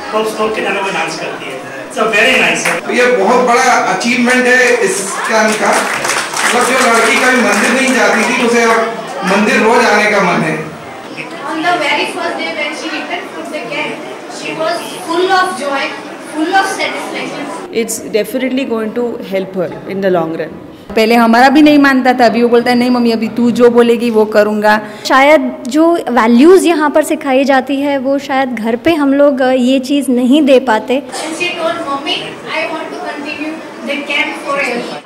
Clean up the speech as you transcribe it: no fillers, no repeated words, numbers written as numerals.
स्ट्रोक के गाने में डांस करती है। So very nice. तो ये बहुत बड़ा अचीवमेंट है इस कैंप का। मतलब जो लड़की कभी मंदिर नहीं जाती थी उसे अब मंदिर रोज आने का मन है। On the very first day when she returned from the camp, she was full of joy, full of satisfaction. It's definitely going to help her in the long run. पहले हमारा भी नहीं मानता था, अभी वो बोलता है नहीं मम्मी अभी तू जो बोलेगी वो करूँगा। शायद जो वैल्यूज़ यहाँ पर सिखाई जाती है वो शायद घर पे हम लोग ये चीज़ नहीं दे पाते। And she told mommy, I want to continue the camp forever.